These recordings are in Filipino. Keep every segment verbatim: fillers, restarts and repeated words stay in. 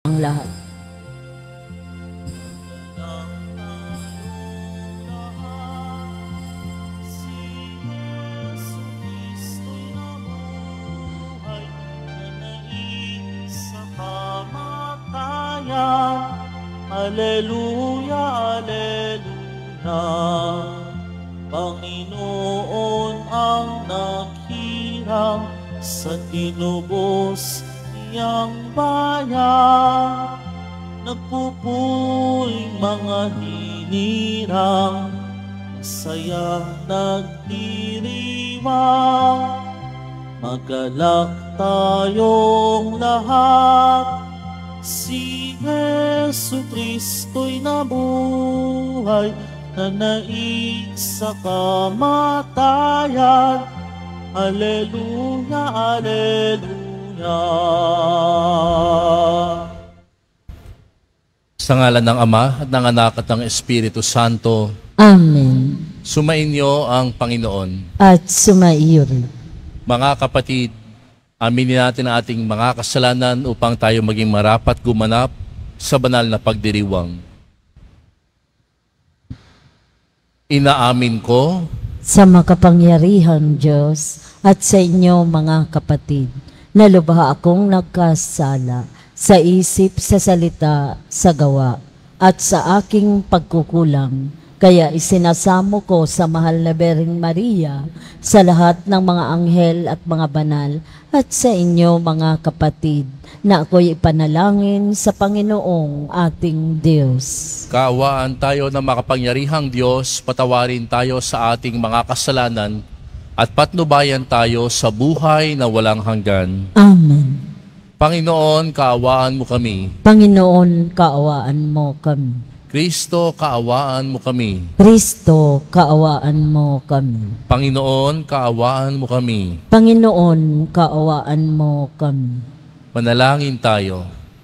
ang lahat. Alleluia, alleluia. Panginoon ang naghirang sa tinubos niyang bayan. Nagpupuring mga hinirang, masayang nagdiriwang. Magalak tayong lahat, si Jesu Kristo'y nabuhay, nanaig sa kamatayan. Alleluia, alleluia. Sa ngalan ng Ama at ng Anak at ng Espiritu Santo. Amen. Sumainyo ang Panginoon. At sumaiyo rin. Mga kapatid, aminin natin ang ating mga kasalanan upang tayo maging marapat gumanap sa banal na pagdiriwang. Inaamin ko sa makapangyarihang Diyos at sa inyo mga kapatid, na lubha akong nagkasala sa isip, sa salita, sa gawa, at sa aking pagkukulang. Kaya isinasamo ko sa mahal na Birheng Maria, sa lahat ng mga anghel at mga banal, at sa inyo mga kapatid, na ako'y ipanalangin sa Panginoong ating Diyos. Kaawaan tayo ng makapangyarihang Diyos, patawarin tayo sa ating mga kasalanan, at patnubayan tayo sa buhay na walang hanggan. Amen. Panginoon, kaawaan mo kami. Panginoon, kaawaan mo kami. Kristo, kaawaan mo kami. Kristo, kaawaan mo kami. Panginoon, kaawaan mo kami. Panginoon, kaawaan mo kami. Manalangin tayo.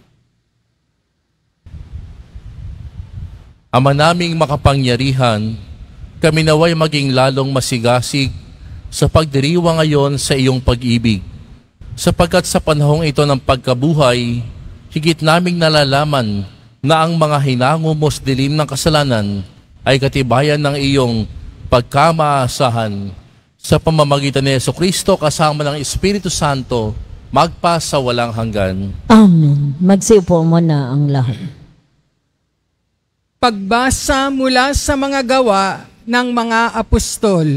Ama naming makapangyarihan, kami naway maging lalong masigasig sa pagdiriwang ngayon sa iyong pag-ibig. Sapagkat sa panahong ito ng pagkabuhay, higit naming nalalaman na ang mga hinangumos dilim ng kasalanan ay katibayan ng iyong pagkamaasahan. Sa pamamagitan ni Jesucristo kasama ng Espiritu Santo, magpa sa walang hanggan. Amen. Magsiupo mo na ang lahat. Pagbasa mula sa mga gawa ng mga apostol.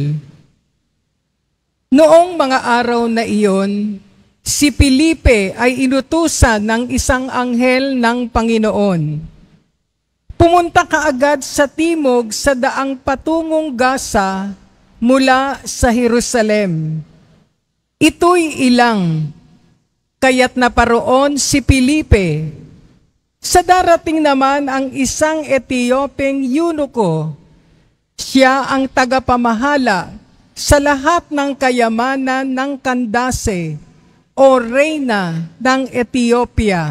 Noong mga araw na iyon, si Felipe ay inutusan ng isang anghel ng Panginoon. Pumunta kaagad sa timog sa daang patungong Gaza mula sa Jerusalem. Ito'y ilang, kaya't naparoon si Felipe. Sa darating naman ang isang Etiopeng eunuko. Siya ang tagapamahala sa lahat ng kayamanan ng Candace, o reyna ng Ethiopia.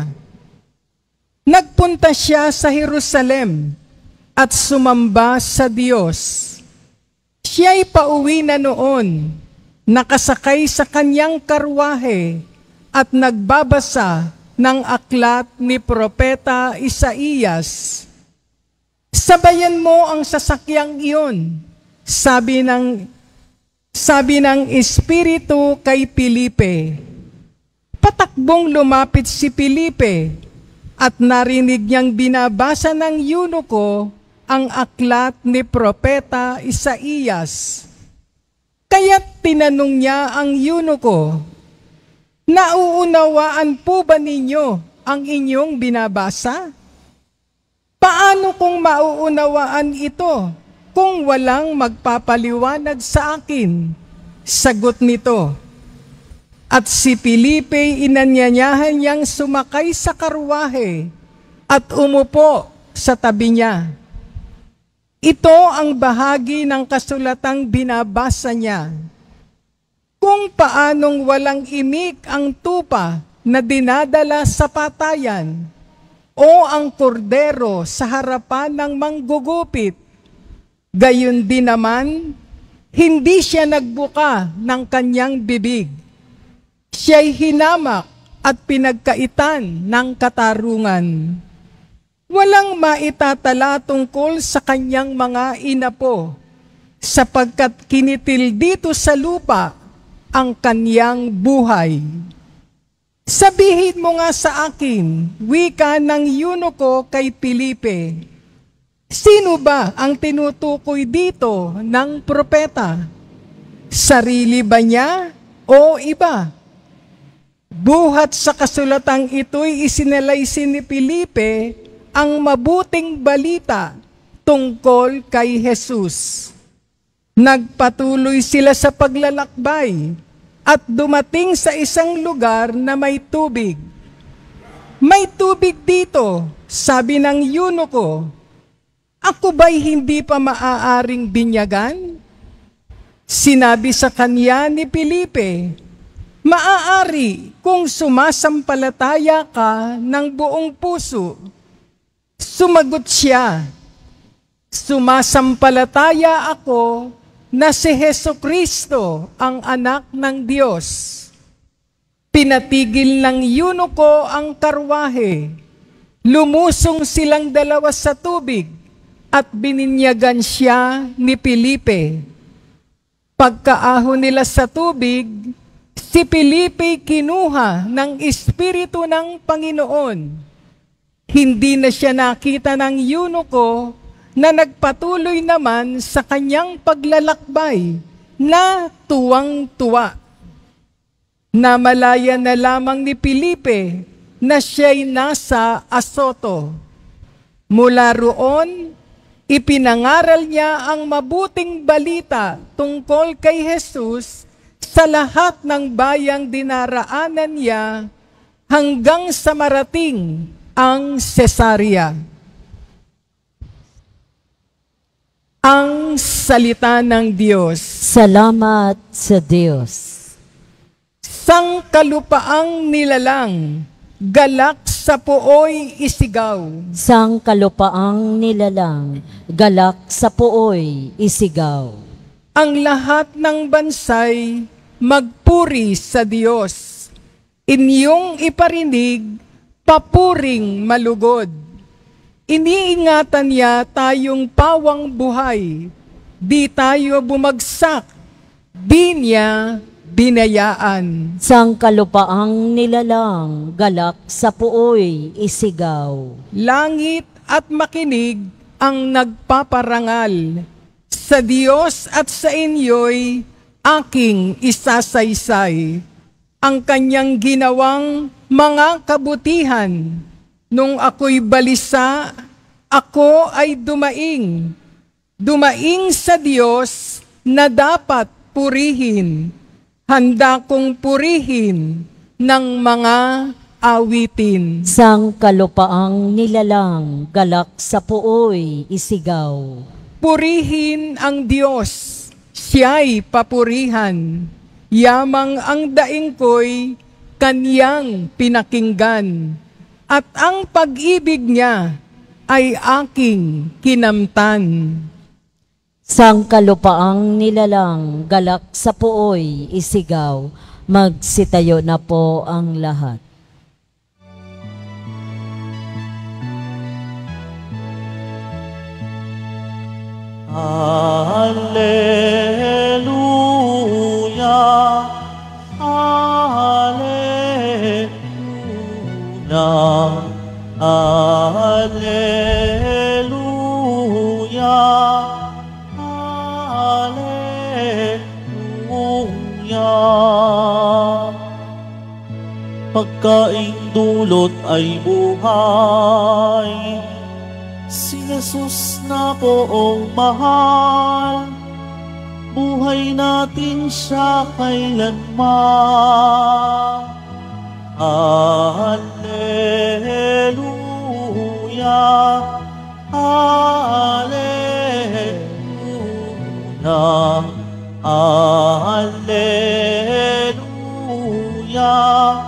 Nagpunta siya sa Jerusalem at sumamba sa Diyos. Siya'y pauwi na noon, nakasakay sa kanyang karwahe at nagbabasa ng aklat ni Propeta Isaías. Sabayan mo ang sasakyang iyon, sabi ng, sabi ng Espiritu kay Felipe. Patakbong lumapit si Felipe at narinig niyang binabasa ng eunuko ang aklat ni Propeta Isaías. Kaya't tinanong niya ang eunuko, nauunawaan po ba ninyo ang inyong binabasa? Paano kung mauunawaan ito kung walang magpapaliwanag sa akin? Sagot nito. At si Felipe inanyanyahan niyang sumakay sa karwahe at umupo sa tabi niya. Ito ang bahagi ng kasulatang binabasa niya. Kung paanong walang imik ang tupa na dinadala sa patayan o ang kordero sa harapan ng manggugupit, gayon din naman, hindi siya nagbuka ng kanyang bibig. Siya'y hinamak at pinagkaitan ng katarungan. Walang maitatala tungkol sa kanyang mga inapo, sapagkat kinitil dito sa lupa ang kanyang buhay. Sabihin mo nga sa akin, wika ng eunuko kay Felipe, sino ba ang tinutukoy dito ng propeta? Sarili ba niya o iba? Buhat sa kasulatang ito'y isinalaysin ni Felipe ang mabuting balita tungkol kay Jesus. Nagpatuloy sila sa paglalakbay at dumating sa isang lugar na may tubig. May tubig dito, sabi ng eunuko. Ako ba'y hindi pa maaaring binyagan? Sinabi sa kanya ni Felipe, maaari kung sumasampalataya ka ng buong puso. Sumagot siya, sumasampalataya ako na si Jesucristo ang anak ng Diyos. Pinatigil ng eunuko ang karwahe. Lumusong silang dalawa sa tubig at bininyagan siya ni Felipe. Pagkaahon nila sa tubig, si Felipe kinuha ng Espiritu ng Panginoon. Hindi na siya nakita ng eunuko na nagpatuloy naman sa kanyang paglalakbay na tuwang-tuwa. Namalaya na lamang ni Felipe na siya'y nasa Azoto. Mula roon, ipinangaral niya ang mabuting balita tungkol kay Jesus sa lahat ng bayang dinaraanan niya hanggang sa marating ang Cesarea. Ang salita ng Diyos. Salamat sa Diyos. Sangkalupaang nilalang, galak sa puoy isigaw. Sangkalupaang nilalang, galak sa puoy isigaw. Ang lahat ng bansay magpuri sa Diyos. Inyong iparinig, papuring malugod. Iniingatan niya tayong pawang buhay. Di tayo bumagsak. Di niya binayaan. Sangkalupaang nilalang, galak sa puoy isigaw. Langit at makinig ang nagpaparangal. Sa Diyos at sa inyo'y aking isasaysay. Ang kanyang ginawang mga kabutihan. Nung ako'y balisa, ako ay dumaing. Dumaing sa Diyos na dapat purihin. Handa kong purihin ng mga awitin. Sangkalupaang nilalang, galak sa puoy isigaw. Purihin ang Diyos, siya'y papurihan. Yamang ang daing ko'y kaniyang pinakinggan. At ang pag-ibig niya ay aking kinamtan. Sangkalupaang nilalang, galak sa puoy isigaw. Magsitayo na po ang lahat. Hallelujah, Hallelujah, Hallelujah, Hallelujah. Pagkaing dulot ay buhay, si Jesus na poong mahal, buhay natin siya kailanman. Hallelujah, Hallelujah, Hallelujah,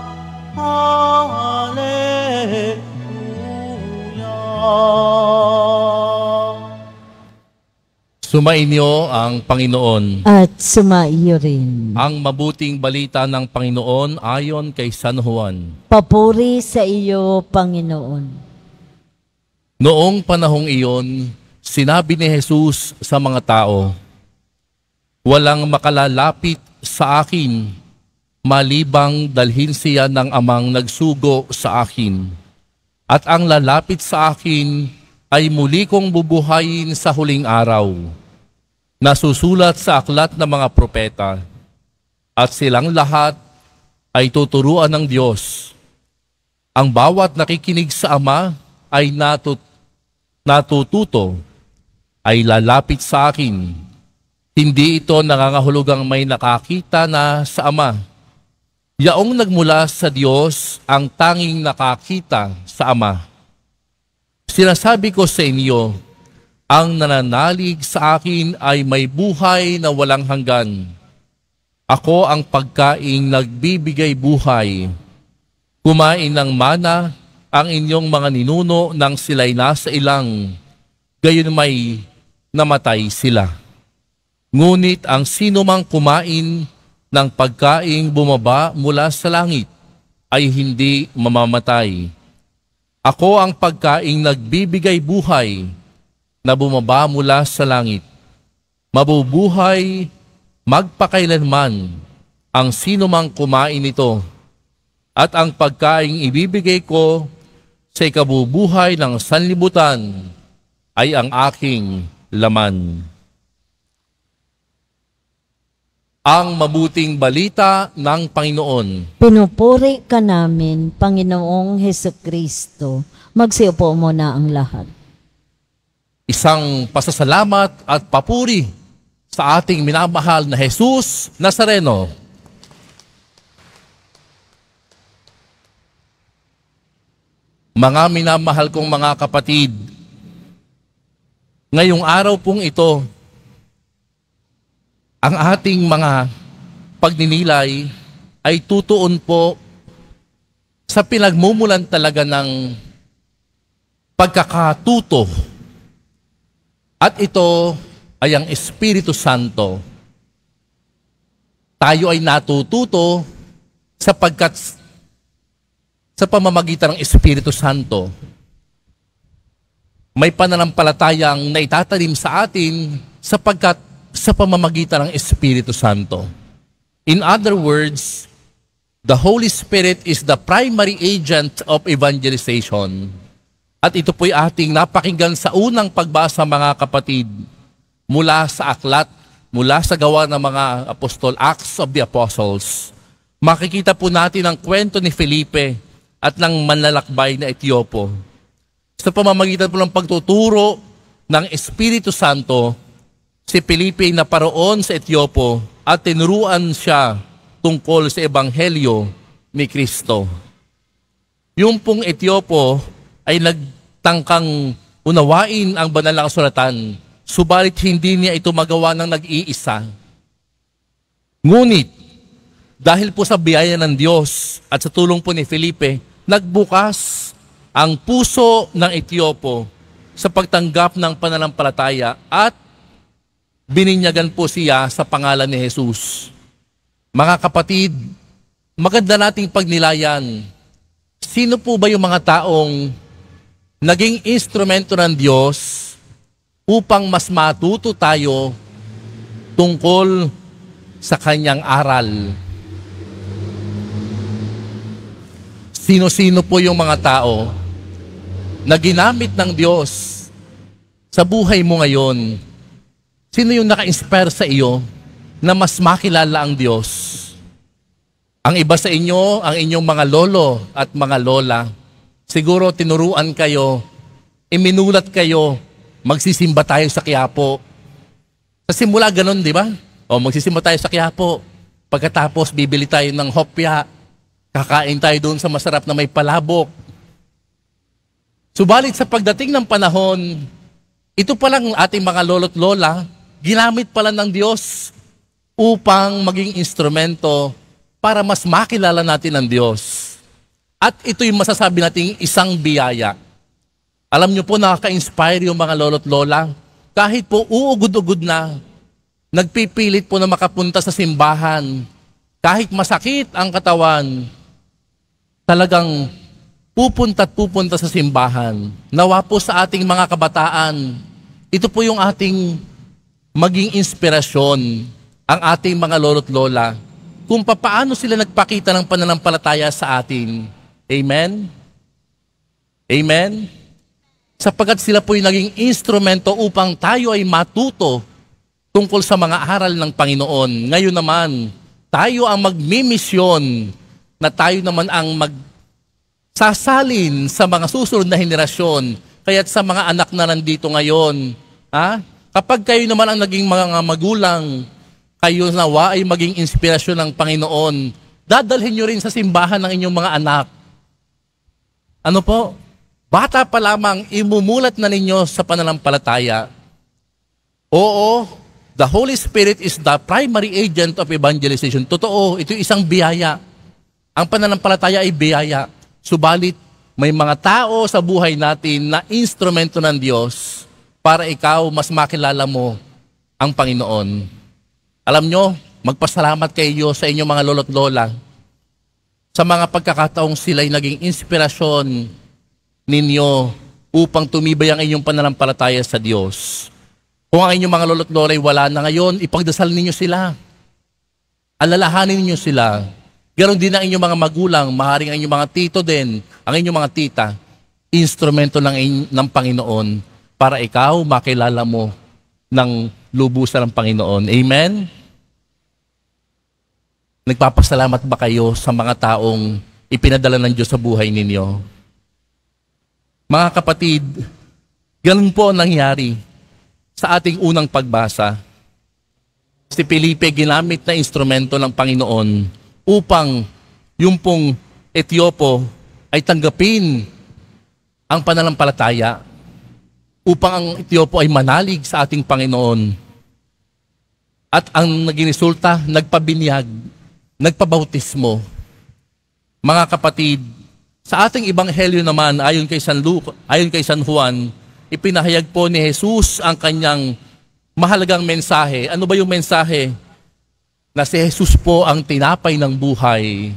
Hallelujah. Sumainyo ang Panginoon. At sumaiyo rin. Ang mabuting balita ng Panginoon ayon kay San Juan. Papuri sa iyo, Panginoon. Noong panahong iyon, sinabi ni Jesus sa mga tao, "Walang makalalapit sa akin, malibang dalhin siya ng amang nagsugo sa akin. At ang lalapit sa akin ay muli kong bubuhayin sa huling araw." Nasusulat sa aklat ng mga propeta, at silang lahat ay tuturuan ng Diyos. Ang bawat nakikinig sa Ama ay natut natututo, ay lalapit sa akin. Hindi ito nangangahulugang may nakakita na sa Ama. Yaong nagmula sa Diyos ang tanging nakakita sa Ama. Sinasabi ko sa inyo, ang nananalig sa akin ay may buhay na walang hanggan. Ako ang pagkaing nagbibigay buhay. Kumain ng mana ang inyong mga ninuno nang sila'y nasa ilang, gayon may namatay sila. Ngunit ang sino mang kumain ng pagkaing bumaba mula sa langit ay hindi mamamatay. Ako ang pagkaing nagbibigay buhay na bumaba mula sa langit. Mabubuhay magpakailanman ang sino mang kumain nito, at ang pagkaing ibibigay ko sa ikabubuhay ng sanlibutan ay ang aking laman. Ang mabuting balita ng Panginoon. Pinupuri ka namin, Panginoong Hesukristo. Magsiupo muna ang lahat. Isang pasasalamat at papuri sa ating minamahal na Jesus Nazareno. Mga minamahal kong mga kapatid, ngayong araw pong ito, ang ating mga pagninilay ay tutuon po sa pinagmumulan talaga ng pagkakatuto. At ito ay ang Espiritu Santo. Tayo ay natututo sapagkat sa pamamagitan ng Espiritu Santo, may pananampalatayang naitatanim sa atin sapagkat sa pamamagitan ng Espiritu Santo. In other words, the Holy Spirit is the primary agent of evangelization. At ito po'y ating napakinggan sa unang pagbasa, mga kapatid, mula sa aklat, mula sa gawa ng mga apostol, Acts of the Apostles. Makikita po natin ang kwento ni Felipe at ng manlalakbay na Etiopo. Sa pamamagitan po ng pagtuturo ng Espiritu Santo, si Felipe ay naparoon sa Etiopo at tinuruan siya tungkol sa Ebanghelyo ni Kristo. Yung pong Etiopo ay nagtangkang unawain ang banal na kasulatan, subalit hindi niya ito magawa ng nag-iisa. Ngunit, dahil po sa biyaya ng Diyos at sa tulong po ni Felipe, nagbukas ang puso ng Etiopo sa pagtanggap ng pananampalataya at bininyagan po siya sa pangalan ni Jesus. Mga kapatid, maganda nating pagnilayan. Sino po ba yung mga taong naging instrumento ng Diyos upang mas matuto tayo tungkol sa kanyang aral? Sino-sino po yung mga tao na ginamit ng Diyos sa buhay mo ngayon? Sino yung naka-inspire sa iyo na mas makilala ang Diyos? Ang iba sa inyo, ang inyong mga lolo at mga lola, siguro tinuruan kayo, iminulat kayo, magsisimba tayo sa Quiapo. Sa simula ganun, di ba? O magsisimba tayo sa Quiapo. Pagkatapos, bibili tayo ng hopya. Kakain tayo doon sa masarap na may palabok. Subalit sa pagdating ng panahon, ito palang ating mga lolo't lola, ginamit pala ng Diyos upang maging instrumento para mas makilala natin ang Diyos. At ito yung masasabi nating isang biyaya. Alam niyo po, nakaka-inspire yung mga lolo't lola kahit po uugod-ugod na, nagpipilit po na makapunta sa simbahan, kahit masakit ang katawan, talagang pupunta at pupunta sa simbahan. Nawa po sa ating mga kabataan, ito po yung ating maging inspirasyon, ang ating mga lolo't lola, kung papaano sila nagpakita ng pananampalataya sa atin. Amen? Amen? Sapagkat sila po yung naging instrumento upang tayo ay matuto tungkol sa mga aral ng Panginoon. Ngayon naman, tayo ang magmimisyon na tayo naman ang magsasalin sa mga susunod na henerasyon. Kaya't sa mga anak na nandito ngayon, ha? Kapag kayo naman ang naging mga magulang, kayo nawa ay maging inspirasyon ng Panginoon. Dadalhin nyo rin sa simbahan ng inyong mga anak. Ano po? Bata pa lamang, imumulat na ninyo sa pananampalataya. Oo, the Holy Spirit is the primary agent of evangelization. Totoo, ito isang biyaya. Ang pananampalataya ay biyaya. Subalit, may mga tao sa buhay natin na instrumento ng Diyos para ikaw mas makilala mo ang Panginoon. Alam nyo, magpasalamat kayo sa inyong mga lolo't lola sa mga pagkakataong sila'y naging inspirasyon ninyo upang tumibay ang inyong pananampalataya sa Diyos. Kung ang inyong mga lolo't lola ay wala na ngayon, ipagdasal ninyo sila. Alalahanin ninyo sila. Ganon din ang inyong mga magulang, maaaring ang inyong mga tito din, ang inyong mga tita, instrumento ng, ng Panginoon para ikaw makilala mo ng lubusan ng Panginoon. Amen? Nagpapasalamat ba kayo sa mga taong ipinadala ng Diyos sa buhay ninyo? Mga kapatid, ganun po ang nangyari sa ating unang pagbasa. Si Felipe ginamit na instrumento ng Panginoon upang yung pong Etiopo ay tanggapin ang pananampalataya, upang ang Etiopo ay manalig sa ating Panginoon. At ang naging resulta, nagpabinyag, nagpabautismo. Mga kapatid, sa ating ebanghelyo naman, ayon kay San Luke, ayon kay San Juan, ipinahayag po ni Jesus ang kanyang mahalagang mensahe. Ano ba yung mensahe? Na si Jesus po ang tinapay ng buhay.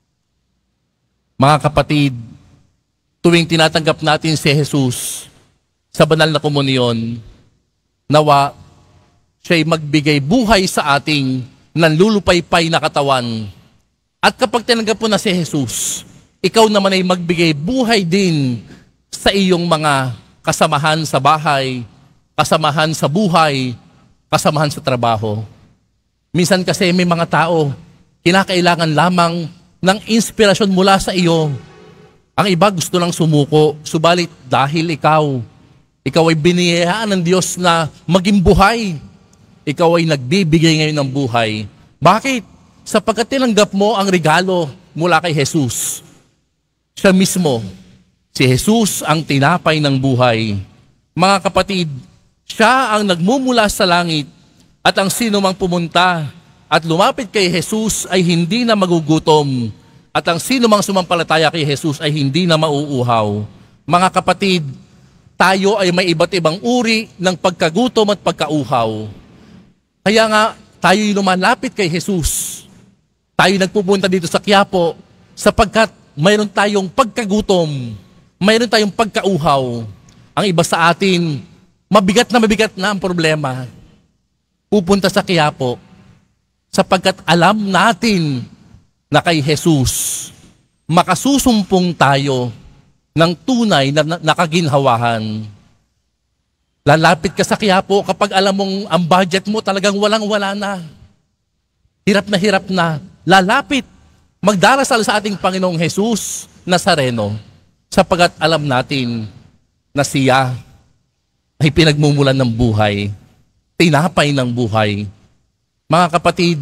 Mga kapatid, tuwing tinatanggap natin si Jesus sa banal na komunyon, nawa siya'y magbigay buhay sa ating nanlulupaypay na katawan. At kapag tinanggap mo na si Jesus, ikaw naman ay magbigay buhay din sa iyong mga kasamahan sa bahay, kasamahan sa buhay, kasamahan sa trabaho. Minsan kasi may mga tao, kinakailangan lamang ng inspirasyon mula sa iyo. Ang iba gusto lang sumuko, subalit dahil ikaw, ikaw ay biniyayaan ng Diyos na maging buhay. Ikaw ay nagbibigay ngayon ng buhay. Bakit? Sapagkat tinanggap mo ang regalo mula kay Jesus. Siya mismo, si Jesus ang tinapay ng buhay. Mga kapatid, siya ang nagmumula sa langit at ang sino mang pumunta at lumapit kay Jesus ay hindi na magugutom at ang sino mang sumampalataya kay Jesus ay hindi na mauuhaw. Mga kapatid, tayo ay may iba't ibang uri ng pagkagutom at pagkauhaw. Kaya nga, tayo'y lumalapit kay Jesus. Tayo nagpupunta dito sa Quiapo sapagkat mayroon tayong pagkagutom, mayroon tayong pagkauhaw. Ang iba sa atin, mabigat na mabigat na ang problema. Pupunta sa Quiapo sapagkat alam natin na kay Jesus makasusumpong tayo ng tunay na nakaginhawahan. Lalapit ka sa Quiapo kapag alam mong ang budget mo talagang walang-wala na. Hirap na hirap na. Lalapit, magdarasal sa ating Panginoong Jesus Nazareno sapagkat alam natin na siya ay pinagmumulan ng buhay, tinapay ng buhay. Mga kapatid,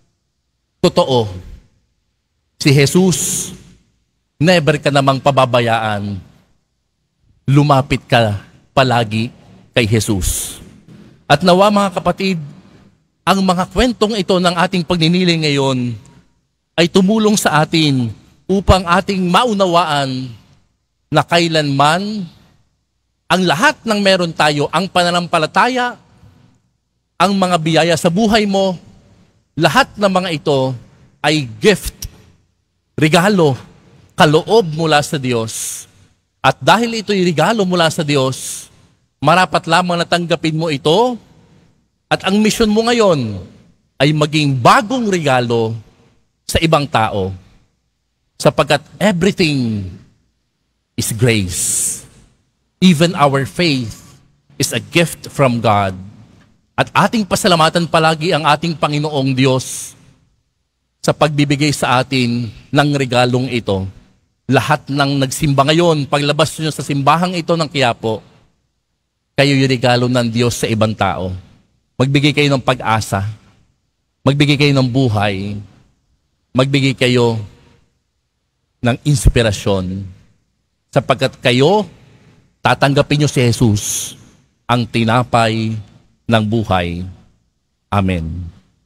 totoo, si Jesus, never ka namang pababayaan. Lumapit ka palagi kay Jesus. At nawa mga kapatid, ang mga kwentong ito ng ating pagniniling ngayon ay tumulong sa atin upang ating maunawaan na kailanman Ang lahat ng meron tayo, ang pananampalataya, ang mga biyaya sa buhay mo, lahat ng mga ito ay gift, regalo, kaloob mula sa Diyos. At dahil ito'y regalo mula sa Diyos, marapat lamang natanggapin mo ito at ang misyon mo ngayon ay maging bagong regalo sa ibang tao. Sapagkat everything is grace. Even our faith is a gift from God. At ating pasalamatan palagi ang ating Panginoong Diyos sa pagbibigay sa atin ng regalong ito. Lahat ng nagsimba ngayon, paglabas nyo sa simbahang ito ng Quiapo, kayo yung regalo ng Diyos sa ibang tao. Magbigay kayo ng pag-asa. Magbigay kayo ng buhay. Magbigay kayo ng inspirasyon. Sapagkat kayo, tatanggapin nyo si Jesus, ang tinapay ng buhay. Amen.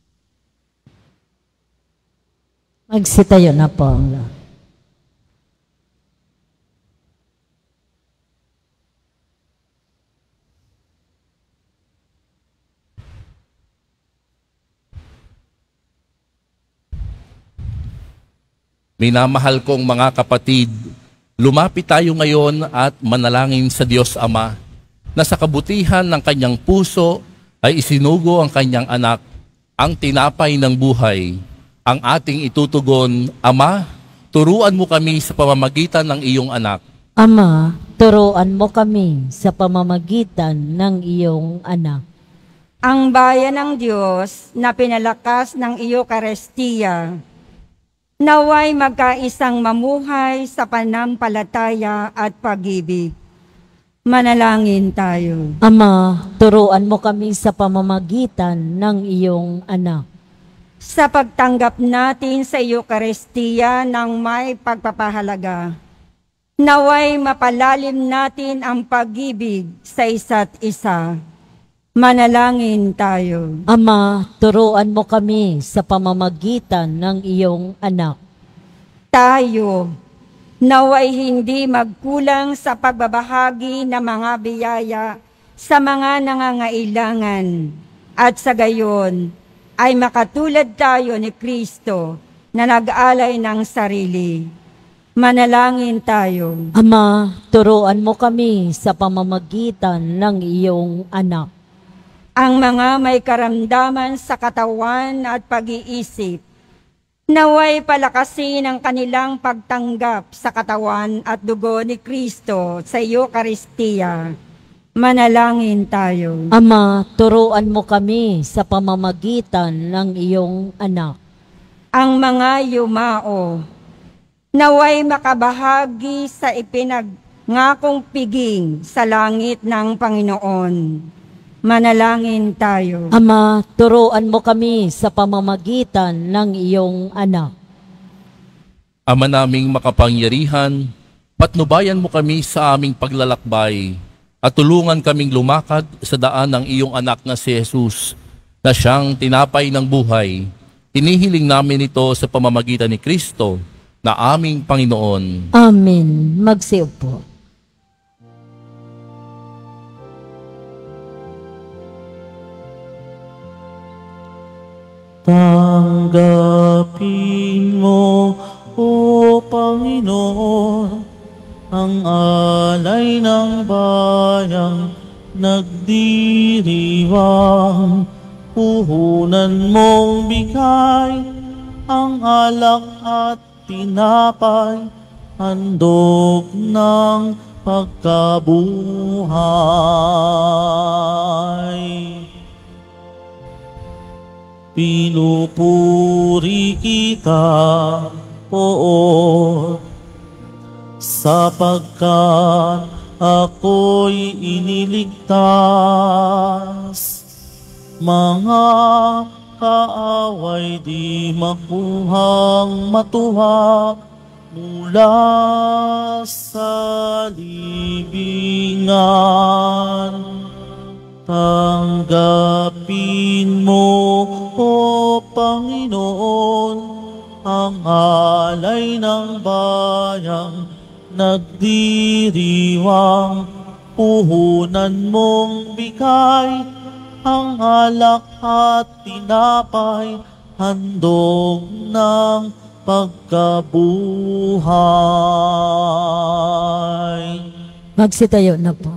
Magsitayo na po ang lahat. Minamahal kong mga kapatid, lumapit tayo ngayon at manalangin sa Diyos Ama na sa kabutihan ng kanyang puso ay isinugo ang kanyang anak, ang tinapay ng buhay, ang ating itutugon. Ama, turuan mo kami sa pamamagitan ng iyong anak. Ama, turuan mo kami sa pamamagitan ng iyong anak. Ang bayan ng Diyos na pinalakas ng Eucharistia, naway magkaisang mamuhay sa panampalataya at pag-ibig. Manalangin tayo. Ama, turuan mo kami sa pamamagitan ng iyong anak. Sa pagtanggap natin sa Eucharistia ng may pagpapahalaga, naway mapalalim natin ang pag-ibig sa isa't isa. Manalangin tayo. Ama, turuan mo kami sa pamamagitan ng iyong anak. Tayo, naway hindi magkulang sa pagbabahagi ng mga biyaya sa mga nangangailangan at sa gayon ay makatulad tayo ni Kristo na nag-alay ng sarili. Manalangin tayo. Ama, turuan mo kami sa pamamagitan ng iyong anak. Ang mga may karamdaman sa katawan at pag-iisip, naway palakasin ang kanilang pagtanggap sa katawan at dugo ni Kristo sa Eucharistia. Manalangin tayo. Ama, turuan mo kami sa pamamagitan ng iyong anak. Ang mga yumao, naway makabahagi sa ipinagngakong piging sa langit ng Panginoon. Manalangin tayo. Ama, turuan mo kami sa pamamagitan ng iyong anak. Ama naming makapangyarihan, patnubayan mo kami sa aming paglalakbay at tulungan kaming lumakad sa daan ng iyong anak na si Jesus, na siyang tinapay ng buhay. Hinihiling namin ito sa pamamagitan ni Kristo na aming Panginoon. Amen. Magsiupo. Tanggapin mo, O Panginoon, ang alay ng bayang nagdiriwang. Puhunan mong bigay ang alak at tinapay, handog ng pagkabuhay. Pinupuri kita, Oo, sapagkat ako'y iniligtas. Mga kaaway di makuhang matuwa mula sa libingan. Tanggapin mo, O Panginoon, ang alay ng bayang nagdiriwang. puhunan mong bigay, ang alak at tinapay, handog ng pagkabuhay. Magsitayo na po.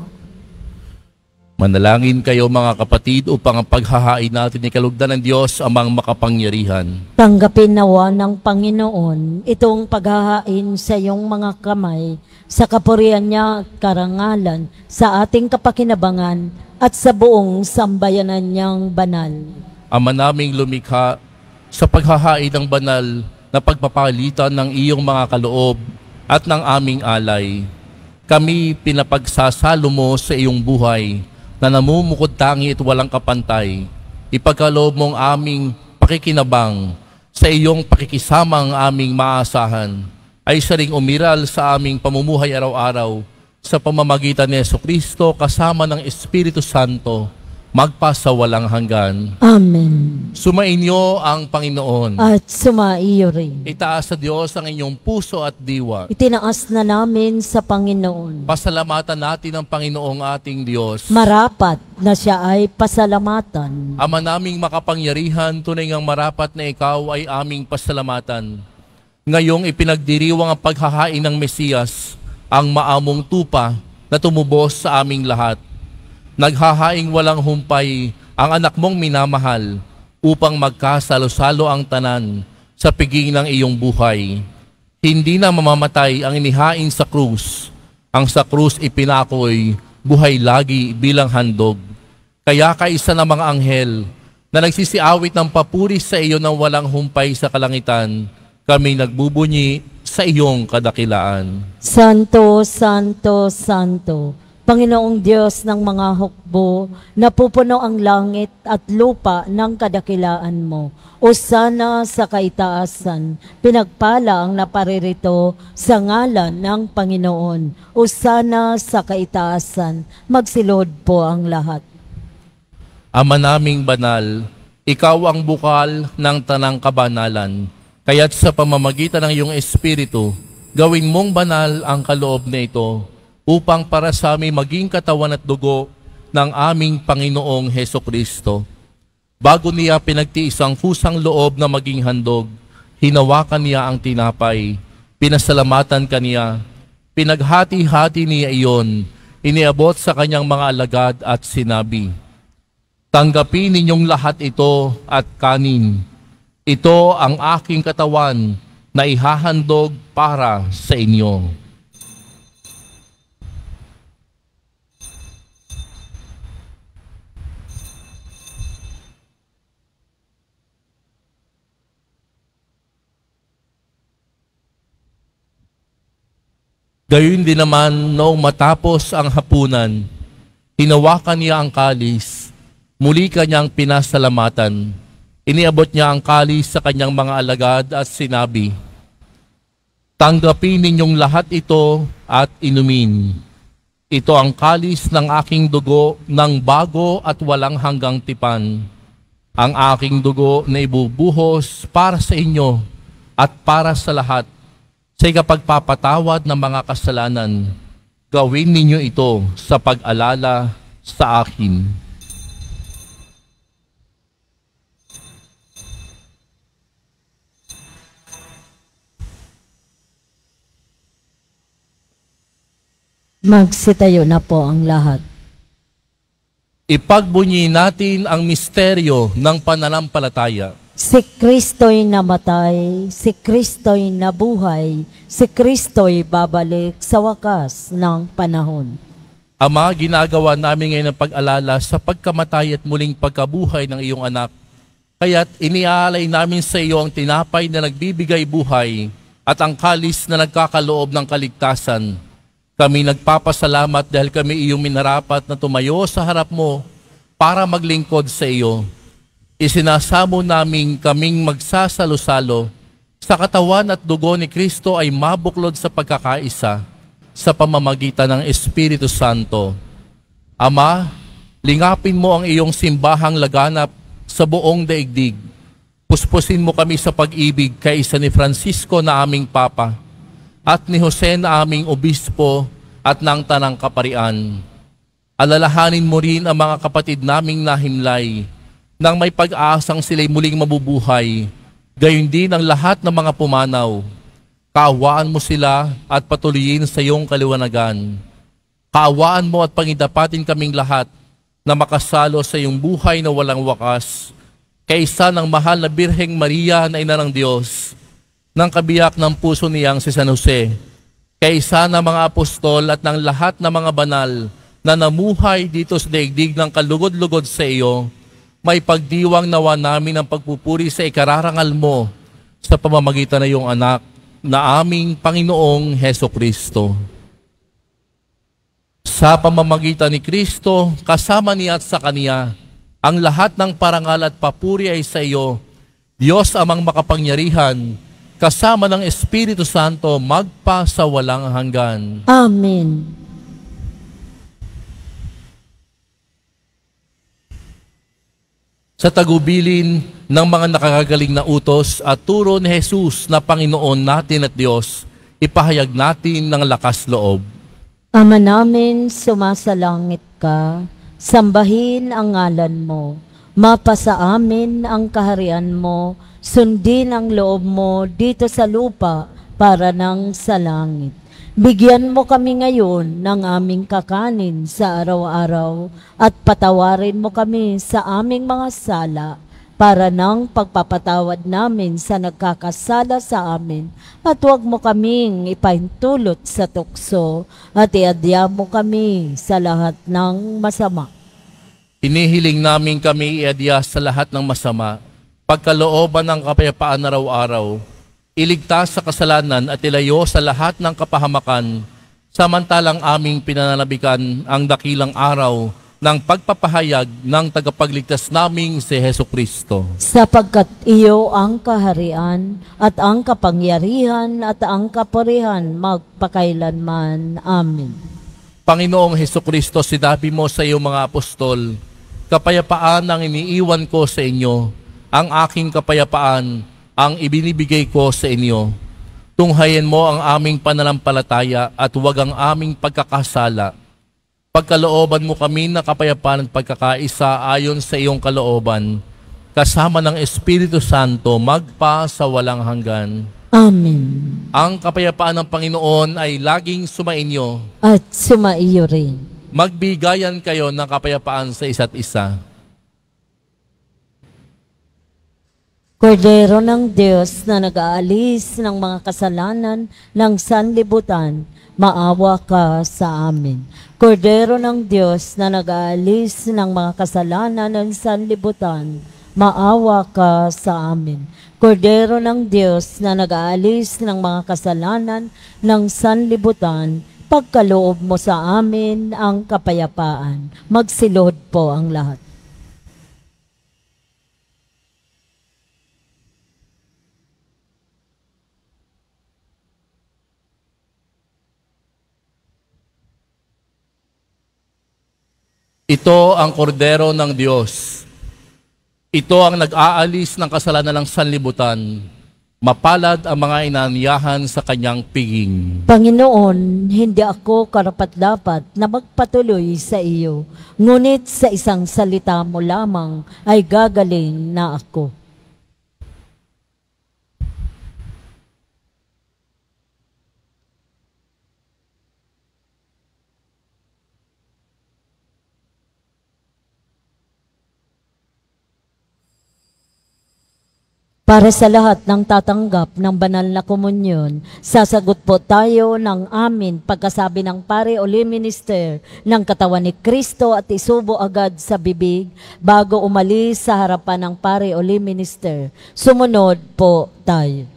Manalangin kayo mga kapatid upang ang paghahain natin ni kalugdan ng Diyos amang makapangyarihan. Tanggapin nawa ng Panginoon itong paghahain sa iyong mga kamay, sa kapurihan niya at karangalan, sa ating kapakinabangan at sa buong sambayanan niyang banal. Ama naming lumikha, sa paghahain ng banal na pagpapalitan ng iyong mga kaloob at ng aming alay, kami pinapagsasalo mo sa iyong buhay na namumukod tangi at walang kapantay. Ipagkaloob mong aming pakikinabang sa iyong pakikisamang aming maasahan ay siya ring umiral sa aming pamumuhay araw-araw sa pamamagitan ni Jesucristo kasama ng Espiritu Santo magpasawalang hanggan. Amen. Sumainyo ang Panginoon. At sumaiyo rin. Itaas sa Diyos ang inyong puso at diwa. Itinaas na namin sa Panginoon. Pasalamatan natin ang Panginoong ating Diyos. Marapat na siya ay pasalamatan. Ama naming makapangyarihan, tunay ngang marapat na ikaw ay aming pasalamatan. Ngayong ipinagdiriwang ang paghahain ng Mesiyas, ang maamong tupa na tumubos sa aming lahat. Naghahaing walang humpay ang anak mong minamahal upang magkasalo-salo ang tanan sa piging ng iyong buhay. Hindi na mamamatay ang inihain sa krus. Ang sa krus ipinakoy buhay lagi bilang handog. Kaya kaisa ng mga anghel na nagsisiawit ng papuri sa iyo ng walang humpay sa kalangitan, kami nagbubunyi sa iyong kadakilaan. Santo, Santo, Santo, Panginoong Diyos ng mga hukbo, napupuno ang langit at lupa ng kadakilaan mo. Hosana sa kaitaasan, pinagpala ang naparirito sa ngalan ng Panginoon. Hosana sa kaitaasan, magsilod po ang lahat. Ama naming banal, ikaw ang bukal ng tanang kabanalan. Kaya't sa pamamagitan ng iyong Espiritu, gawin mong banal ang kaloob na ito, upang para sa amin maging katawan at dugo ng aming Panginoong Hesukristo. Bago niya pinagtiis ang kusang loob na maging handog, hinawakan niya ang tinapay, pinasalamatan kaniya, pinaghati-hati niya iyon, iniabot sa kanyang mga alagad at sinabi, "Tanggapin ninyong lahat ito at kanin. Ito ang aking katawan na ihahandog para sa inyo." Gayon din naman noong matapos ang hapunan, hinawakan niya ang kalis, muli kanyang pinasalamatan. Iniabot niya ang kalis sa kanyang mga alagad at sinabi, "Tanggapin ninyong lahat ito at inumin. Ito ang kalis ng aking dugo ng bago at walang hanggang tipan. Ang aking dugo na ibubuhos para sa inyo at para sa lahat sa ikapagpapatawad ng mga kasalanan. Gawin ninyo ito sa pag-alala sa akin." Magsitayo na po ang lahat. Ipagbunyi natin ang misteryo ng pananampalataya. Si Kristo'y namatay, si Kristo'y nabuhay, si Kristo'y babalik sa wakas ng panahon. Ama, ginagawa namin ngayon ang pag-alala sa pagkamatay at muling pagkabuhay ng iyong anak. Kaya't iniaalay namin sa iyo ang tinapay na nagbibigay buhay at ang kalis na nagkakaloob ng kaligtasan. Kami nagpapasalamat dahil kami iyong minarapat na tumayo sa harap mo para maglingkod sa iyo. Isinasamo namin kaming magsasalo-salo sa katawan at dugo ni Kristo ay mabuklod sa pagkakaisa sa pamamagitan ng Espiritu Santo. Ama, lingapin mo ang iyong simbahang laganap sa buong daigdig. Puspusin mo kami sa pag-ibig kaisa ni Francisco na aming Papa at ni Jose na aming Obispo at ng Tanang Kaparian. Alalahanin mo rin ang mga kapatid naming nahimlay nang may pag-aasang sila'y muling mabubuhay, gayon din ang lahat ng mga pumanaw. Kaawaan mo sila at patuloyin sa iyong kaliwanagan. Kaawaan mo at pangidapatin kaming lahat na makasalo sa iyong buhay na walang wakas, kaysa ng mahal na Birheng Maria na Ina ng Diyos, ng kabiyak ng puso niyang si San Jose, kaysa ng mga apostol at ng lahat ng mga banal na namuhay dito sa daigdig ng kalugod-lugod sa iyo, may pagdiwang nawa namin ang pagpupuri sa ikararangal mo sa pamamagitan ng iyong anak na aming Panginoong Heso Kristo. Sa pamamagitan ni Kristo, kasama niya at sa Kaniya, ang lahat ng parangal at papuri ay sa iyo, Diyos amang makapangyarihan, kasama ng Espiritu Santo, magpa sa walang hanggan. Amen. Sa tagubilin ng mga nakakagaling na utos at turo ni Jesus na Panginoon natin at Diyos, ipahayag natin ng lakas loob. Ama namin, sumasalangit ka, sambahin ang ngalan mo, mapasa amin ang kaharian mo, sundin ang loob mo dito sa lupa para nang sa langit. Bigyan mo kami ngayon ng aming kakanin sa araw-araw at patawarin mo kami sa aming mga sala para nang pagpapatawad namin sa nagkakasala sa amin at huwag mo kaming ipahintulot sa tukso at iadya mo kami sa lahat ng masama. Inihiling namin kami iadya sa lahat ng masama, pagkalooban ng kapayapaan araw-araw, iligtas sa kasalanan at ilayo sa lahat ng kapahamakan, samantalang aming pinananabikan ang dakilang araw ng pagpapahayag ng tagapagligtas naming si Heso Kristo. Sapagkat iyo ang kaharian at ang kapangyarihan at ang kapurihan magpakailanman. Amen. Panginoong Heso Kristo, sinabi mo sa iyong mga apostol, kapayapaan ang iniiwan ko sa inyo, ang aking kapayapaan ang ibinibigay ko sa inyo. Tunghayan mo ang aming pananampalataya at huwag ang aming pagkakasala. Pagkalooban mo kami na kapayapaan at pagkakaisa ayon sa iyong kalooban, kasama ng Espiritu Santo, magpa sa walang hanggan. Amen. Ang kapayapaan ng Panginoon ay laging sumainyo. At sumaiyo rin. Magbigayan kayo ng kapayapaan sa isa't isa. Kordero ng Diyos na nag-aalis ng mga kasalanan ng sanlibutan, maawa ka sa amin. Kordero ng Diyos na nag-aalis ng mga kasalanan ng sanlibutan, maawa ka sa amin. Kordero ng Diyos na nag-aalis ng mga kasalanan ng sanlibutan, pagkaloob mo sa amin ang kapayapaan. Magsilod po ang lahat. Ito ang kordero ng Diyos. Ito ang nag-aalis ng kasalanan ng sanlibutan. Mapalad ang mga inanyahan sa kanyang piging. Panginoon, hindi ako karapat-dapat na magpatuloy sa iyo, ngunit sa isang salita mo lamang ay gagaling na ako. Para sa lahat ng tatanggap ng banal na komunyon, sasagot po tayo ng amin pagkasabi ng pare o lay minister ng katawan ni Kristo at isubo agad sa bibig bago umalis sa harapan ng pare o lay minister. Sumunod po tayo.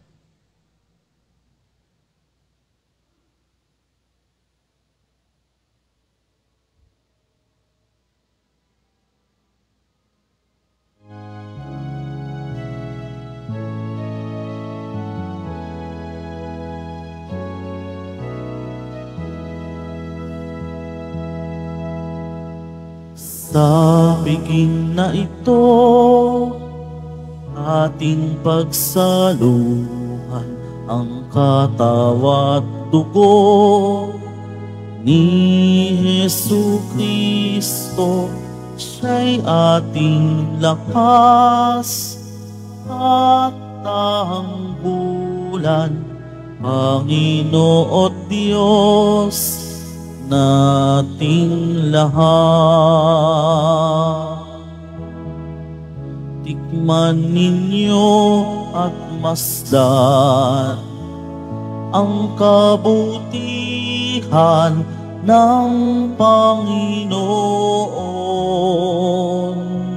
Sa piging na ito, ating pagsaluhan ang katawa at dugo ni Hesu Kristo, siya'y ating lakas at tanggulan, Panginoon Diyos nating lahat. Tikman ninyo at masdan ang kabutihan ng Panginoon.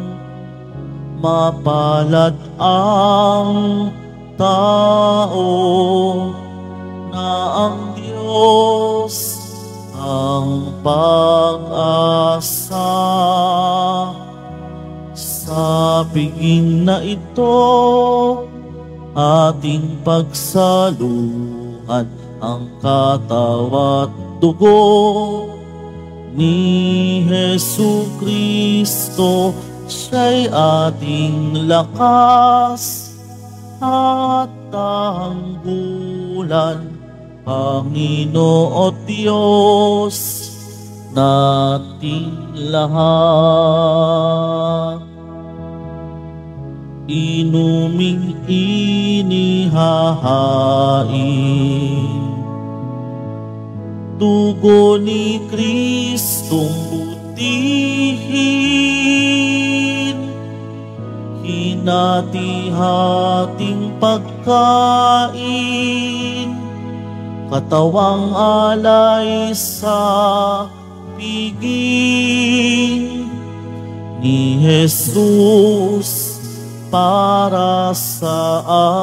Mapalad ang tao na ang Diyos ang pag-asa. Sa piging na ito, ating pagsaluhan ang katawan at dugo ni Hesu Kristo, siya'y ating lakas at tanggulan, Panginoon Diyos nating lahat. Inuming inihahain dugo ni Kristong butihin, hinati-hating pagkain, katawang alay sa piging ni Jesus para sa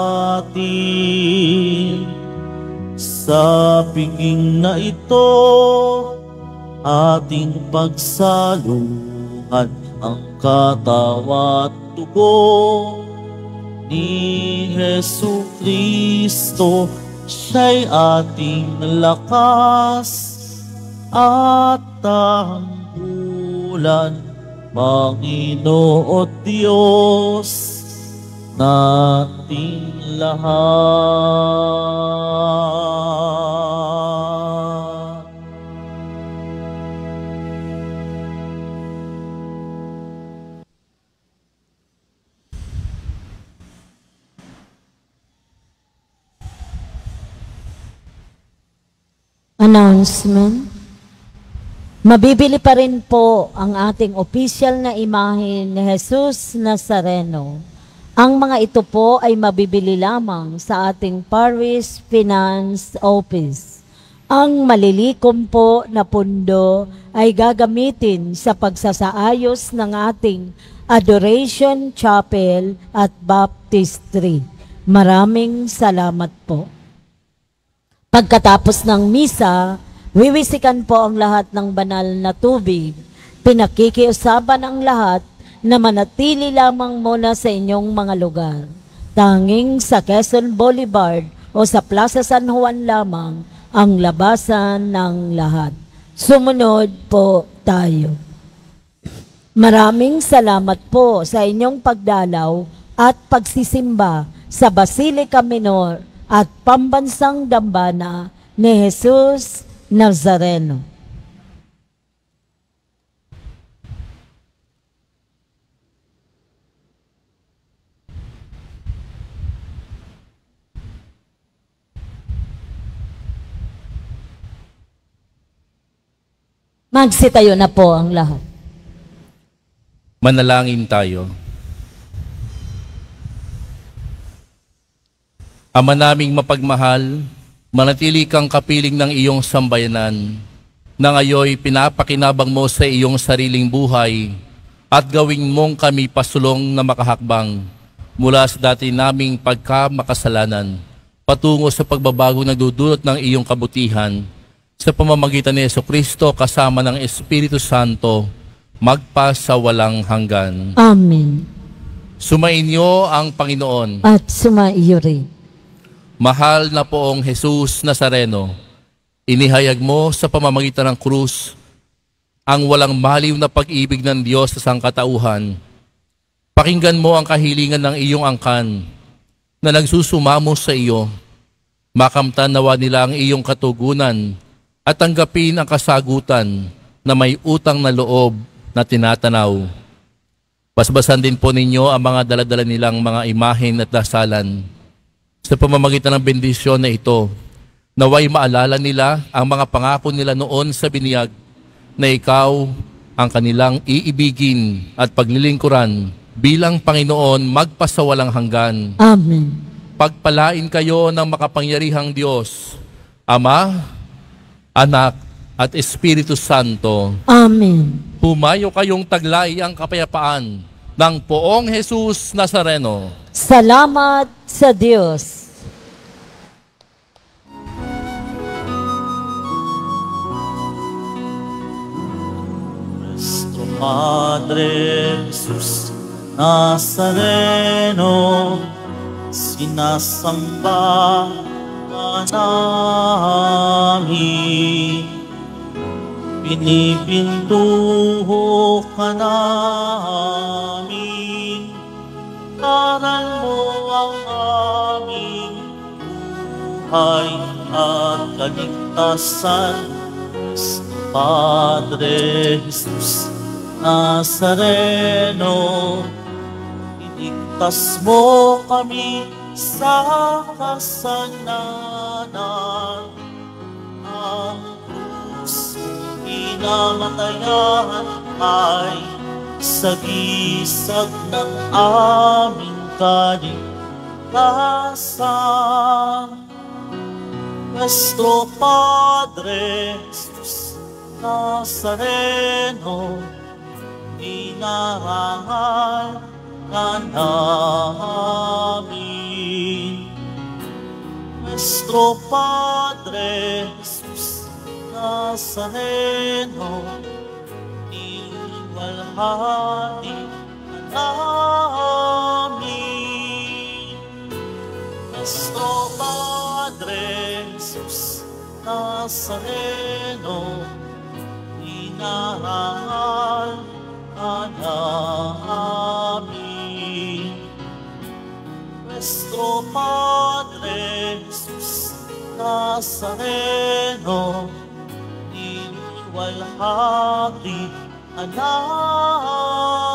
atin. Sa piging na ito, ating pagsaluhan ang katawan at dugo ni Hesu Kristo, siya'y ating lakas at tanggulan, Panginoon Diyos nating lahat. Announcement. Mabibili pa rin po ang ating opisyal na imahe ni Jesus Nazareno. Ang mga ito po ay mabibili lamang sa ating Parish Finance Office. Ang malilikom po na pundo ay gagamitin sa pagsasaayos ng ating Adoration Chapel at Baptistry. Maraming salamat po. Pagkatapos ng misa, wiwisikan po ang lahat ng banal na tubig. Pinakikiusapan ang lahat na manatili lamang muna sa inyong mga lugar. Tanging sa Quezon Boulevard o sa Plaza San Juan lamang ang labasan ng lahat. Sumunod po tayo. Maraming salamat po sa inyong pagdalaw at pagsisimba sa Basilica Minor at Pambansang Dambana ni Jesus Nazareno. Magsitayo na po ang lahat. Manalangin tayo. Ama naming mapagmahal, manatili kang kapiling ng iyong sambayanan, na ngayoy pinapakinabang mo sa iyong sariling buhay at gawing mong kami pasulong na makahakbang mula sa dati naming pagkamakasalanan patungo sa pagbabago na dudulot ng iyong kabutihan sa pamamagitan ni Jesucristo kasama ng Espiritu Santo, magpa sa walang hanggan. Amen. Sumainyo ang Panginoon. At sumaiyo rin. Mahal na poong Jesus Nazareno, inihayag mo sa pamamagitan ng krus ang walang maliw na pag-ibig ng Diyos sa sangkatauhan. Pakinggan mo ang kahilingan ng iyong angkan na nagsusumamo sa iyo. Makamtan nawa nila ang iyong katugunan at tanggapin ang kasagutan na may utang na loob na tinatanaw. Basbasan din po ninyo ang mga daladala nilang mga imahen at dasalan. Sa pamamagitan ng bendisyon na ito, naway maalala nila ang mga pangako nila noon sa biniyag na ikaw ang kanilang iibigin at paglilingkuran bilang Panginoon magpasawalang hanggan. Amen. Pagpalain kayo ng makapangyarihang Diyos, Ama, Anak, at Espiritu Santo. Amen. Humayo kayong taglay ang kapayapaan ng Poong Jesus Nazareno. Salamat sa Diyos. Nuestro Padre Jesus Nazareno, sinasamba ka namin, pinipintuho ka namin, aral mo ang aming buhay at kaligtasan. Padre Jesus Nazareno, iligtas mo kami sa kasalanan. Ang krus pinamatayan ay sagisag ng aming kaligtasan. Nuestro Padre Jesus Nazareno, inarangal ka namin. Nuestro Padre Jesus Nazareno, iwalhati ka namin. Nuestro Padre Jesus Nazareno, inarangal ka namin. Nuestro Padre Jesus Nazareno, iniwalhati ka namin.